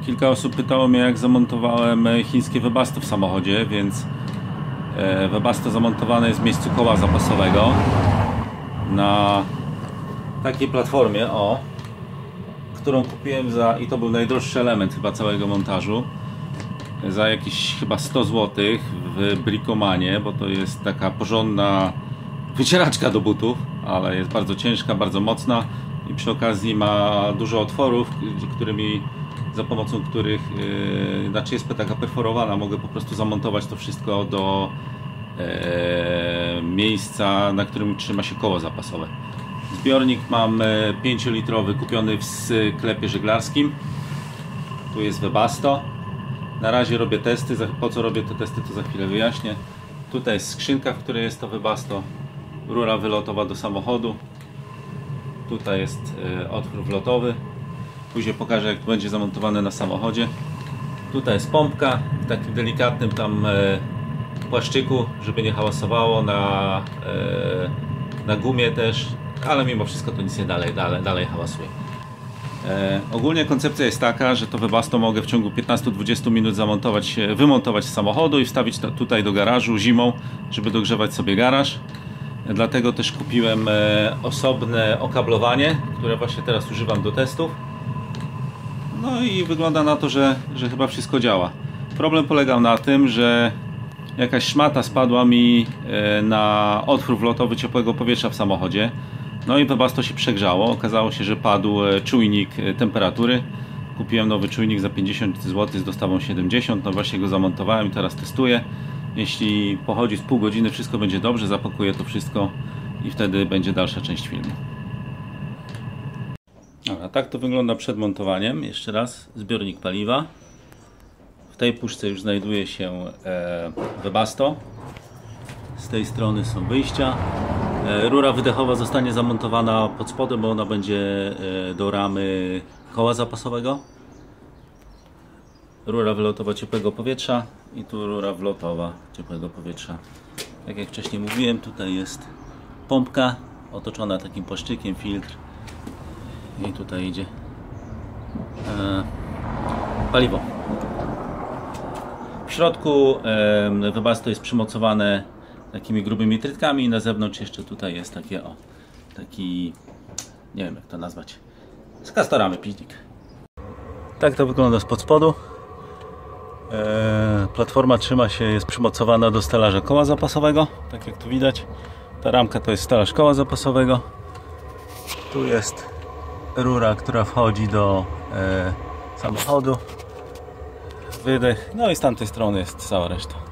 Kilka osób pytało mnie, jak zamontowałem chińskie Webasto w samochodzie, więc Webasto zamontowane jest w miejscu koła zapasowego na takiej platformie, którą kupiłem i to był najdroższy element chyba całego montażu, za jakieś chyba 100 zł w Bricomanie, bo to jest taka porządna wycieraczka do butów, ale jest bardzo ciężka, bardzo mocna i przy okazji ma dużo otworów, za pomocą których, znaczy jest taka perforowana, mogę po prostu zamontować to wszystko do miejsca, na którym trzyma się koło zapasowe. Zbiornik mam 5-litrowy, kupiony w sklepie żeglarskim. Tu jest Webasto. Na razie robię testy. Po co robię te testy, to za chwilę wyjaśnię. Tutaj jest skrzynka, w której jest to Webasto. Rura wylotowa do samochodu. Tutaj jest otwór wlotowy. Później pokażę, jak to będzie zamontowane na samochodzie. Tutaj jest pompka w takim delikatnym tam płaszczyku, żeby nie hałasowało, na gumie też, ale mimo wszystko to nic nie dalej hałasuje. Ogólnie koncepcja jest taka, że to Webasto mogę w ciągu 15-20 minut wymontować z samochodu i wstawić tutaj do garażu zimą, żeby dogrzewać sobie garaż. Dlatego też kupiłem osobne okablowanie, które właśnie teraz używam do testów. No i wygląda na to, że chyba wszystko działa. Problem polegał na tym, że jakaś szmata spadła mi na otwór wlotowy ciepłego powietrza w samochodzie. No i Webasto się przegrzało. Okazało się, że padł czujnik temperatury. Kupiłem nowy czujnik za 50 zł z dostawą 70. No właśnie go zamontowałem i teraz testuję. Jeśli pochodzi z pół godziny, wszystko będzie dobrze, zapakuję to wszystko i wtedy będzie dalsza część filmu. Dobra, tak to wygląda przed montowaniem. Jeszcze raz zbiornik paliwa. W tej puszce już znajduje się Webasto. Z tej strony są wyjścia. Rura wydechowa zostanie zamontowana pod spodem, bo ona będzie do ramy koła zapasowego. Rura wylotowa ciepłego powietrza i tu rura wlotowa ciepłego powietrza. Tak jak wcześniej mówiłem, tutaj jest pompka otoczona takim płaszczykiem, filtr i tutaj idzie paliwo. W środku Webasto jest przymocowane takimi grubymi trytkami i na zewnątrz jeszcze tutaj jest taki, nie wiem jak to nazwać, z kastoramy piździk. Tak to wygląda spod spodu. Platforma trzyma się, jest przymocowana do stelaża koła zapasowego, tak jak tu widać. Ta ramka to jest stelaż koła zapasowego. Tu jest rura, która wchodzi do samochodu. Wydech, no i z tamtej strony jest cała reszta.